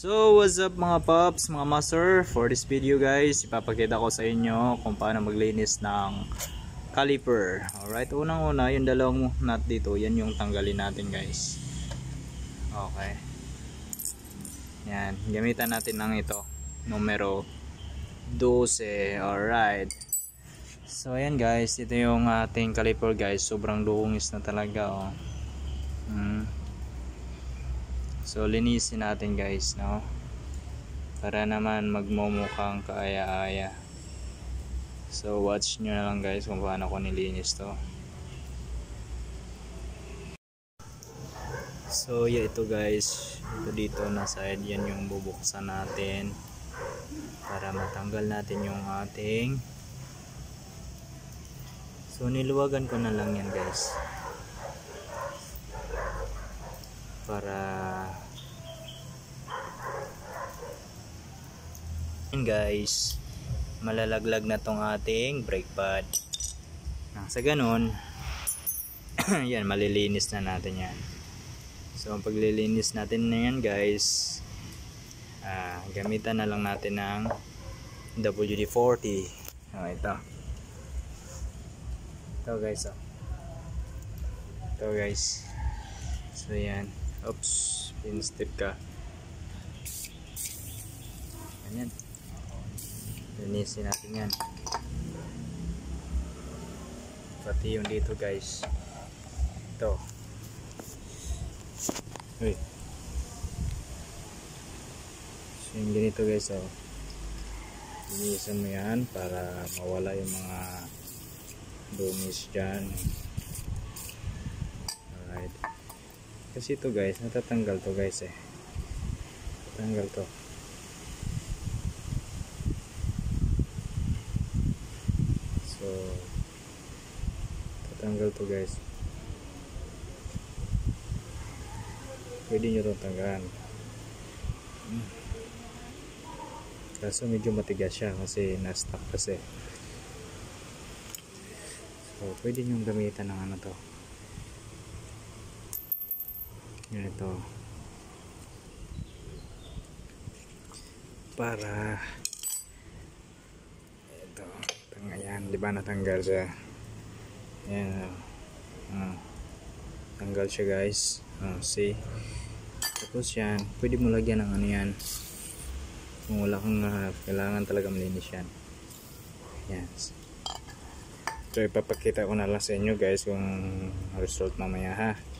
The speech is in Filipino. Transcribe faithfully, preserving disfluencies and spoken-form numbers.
So what's up mga pops, mga master. For this video guys, ipapakita ko sa inyo kung paano maglinis ng caliper. Alright, unang una yung dalawang nut dito, yan yung tanggalin natin guys. Okay, yan, gamitan natin ng ito, numero twelve. Alright, so ayan guys, ito yung ating caliper guys. Sobrang dungis na talaga oh. hmm. So linisin natin guys, no, para naman magmumukhang kaaya-aya. So watch nyo na lang guys kung paano ko nilinis to. So yeah, ito guys, ito dito na side, yan yung bubuksan natin para matanggal natin yung ating. So niluwagan ko na lang yan guys, para yan guys, malalaglag na tong ating brake pad. Nang sa ganun yan, malilinis na natin yan. So ang paglilinis natin na yan guys, ah, gamitan na lang natin ng W D forty. Oh, ito ito guys, oh. Ito guys, so yan. Oops, pin-step ka. Ganyan. Linisin natin yan. Pati yung dito guys. Ito. Uy. So yung ganito guys, oh. Linisan mo yan para mawala yung mga dungis dyan. Alright. Kasi ito guys, natatanggal to guys eh. Tatanggal to. So, tatanggal to guys. Pwede nyo itong tanggalan. Hmm. Kaso medyo matigas siya kasi na-stuck kasi. So, pwede nyo gamitan ng ano to. Ito para ito tangayan, di ba natanggal siya. Ayan, uh, tanggal siya guys. Uh, see, tapos yan, pwede mo lagyan ng ano yan kung wala kang uh, kailangan talaga malinis yan. Yan, so ipapakita ko na lang sa inyo guys kung result mamaya ha.